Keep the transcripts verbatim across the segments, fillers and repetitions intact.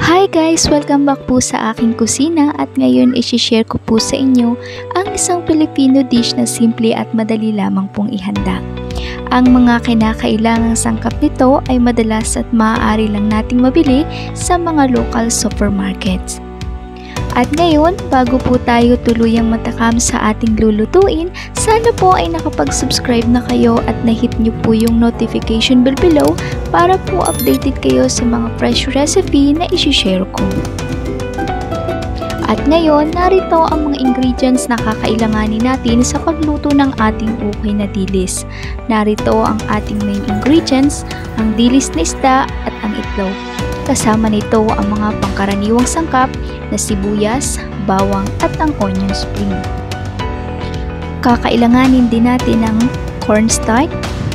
Hi guys! Welcome back po sa aking kusina at ngayon i-share ko po sa inyo ang isang Filipino dish na simple at madali lamang pong ihanda. Ang mga kinakailangang sangkap nito ay madalas at maaari lang nating mabili sa mga local supermarkets. At ngayon, bago po tayo tuluyang matakam sa ating lulutuin, sana po ay nakapag-subscribe na kayo at na-hit nyo po yung notification bell below para po updated kayo sa mga fresh recipe na isi-share ko. At ngayon, narito ang mga ingredients na kakailanganin natin sa pagluto ng ating ukay na dilis. Narito ang ating main ingredients, ang dilis na isda at ang itlog. Kasama nito ang mga pangkaraniwang sangkap na sibuyas, bawang at ang onion spring. Kakailanganin din natin ang cornstarch,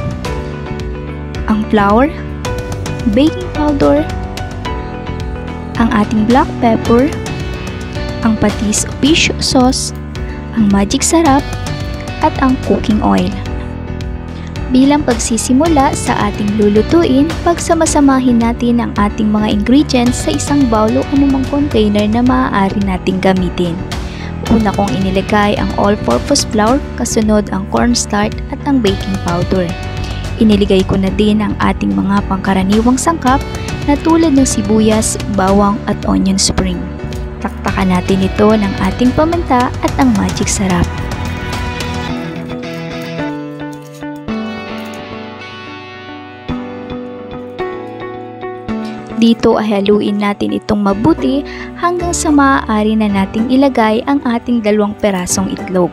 ang flour, baking powder, ang ating black pepper, ang patis o fish sauce, ang magic sarap, at ang cooking oil. Bilang pagsisimula sa ating lulutuin, pagsamasamahin natin ang ating mga ingredients sa isang bowl o anumang container na maaari nating gamitin. Una kong inilagay ang all-purpose flour, kasunod ang cornstarch at ang baking powder. Iniligay ko na din ang ating mga pangkaraniwang sangkap na tulad ng sibuyas, bawang at onion spring. Taktakan natin ito ng ating paminta at ang magic sarap. Dito ay haluin natin itong mabuti hanggang sa maaari na nating ilagay ang ating dalawang perasong itlog.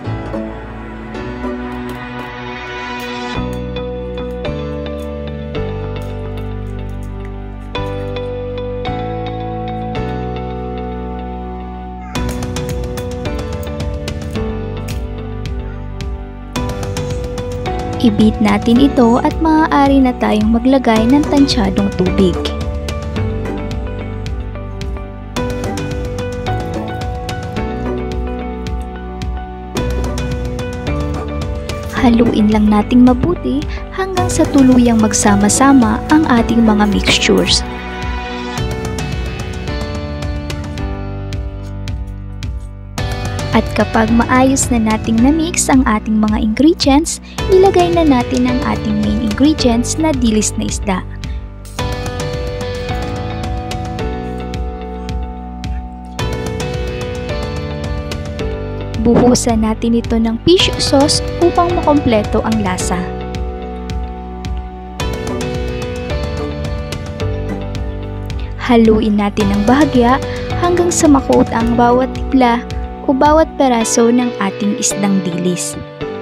I-beat natin ito at maaari na tayong maglagay ng tantsadong tubig. Haluin lang nating mabuti hanggang sa tuluyang magsama-sama ang ating mga mixtures. At kapag maayos na nating na-mix ang ating mga ingredients, ilagay na natin ang ating main ingredients na dilis na isda. Buhusan natin ito ng fish sauce upang makompleto ang lasa. Haluin natin ng bahagya hanggang sa makuot ang bawat tipla o bawat peraso ng ating isdang dilis.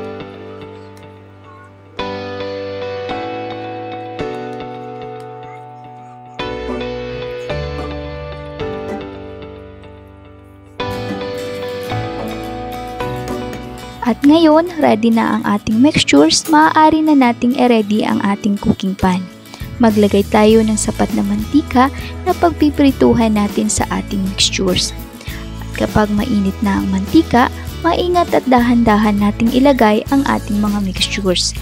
At ngayon, ready na ang ating mixtures, maaari na nating i-ready ang ating cooking pan. Maglagay tayo ng sapat na mantika na pagpiprituhan natin sa ating mixtures. At kapag mainit na ang mantika, maingat at dahan-dahan nating ilagay ang ating mga mixtures.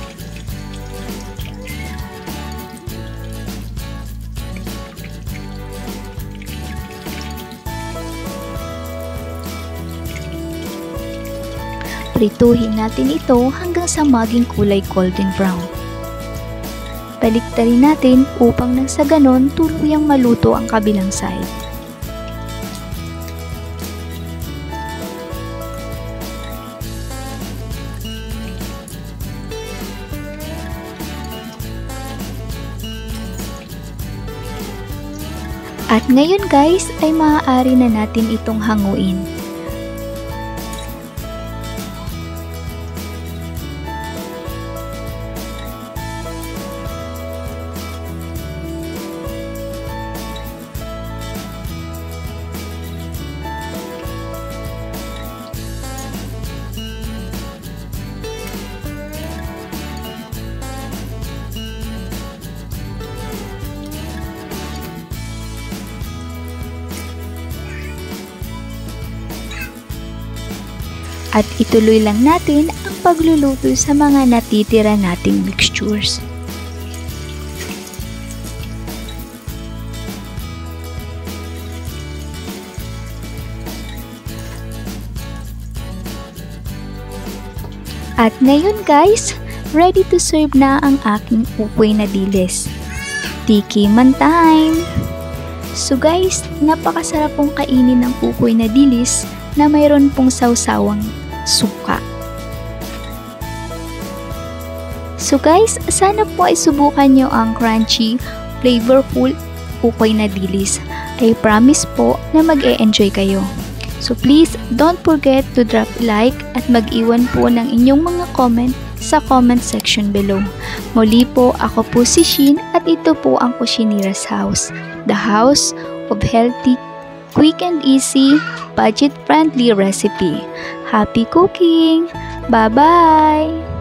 Prituhin natin ito hanggang sa maging kulay golden brown. Baliktarin natin upang nang sa ganon tuluyang maluto ang kabilang side. At ngayon guys ay maaari na natin itong hanguin. At ituloy lang natin ang pagluluto sa mga natitira nating mixtures. At ngayon guys, ready to serve na ang aking ukoy na dilis. Tikiman time! So guys, napakasarap pong kainin ng ukoy na dilis na mayroon pong sawsawang suka. So guys, sana po ay subukan nyo ang crunchy, flavorful ukoy na dilis. I promise po na mag-e-enjoy kayo. So please, don't forget to drop a like at mag-iwan po ng inyong mga comment sa comment section below. Muli po, ako po si Shin at ito po ang Kushinera's House. The house of healthy, quick and easy, budget-friendly recipe. Happy cooking! Bye-bye!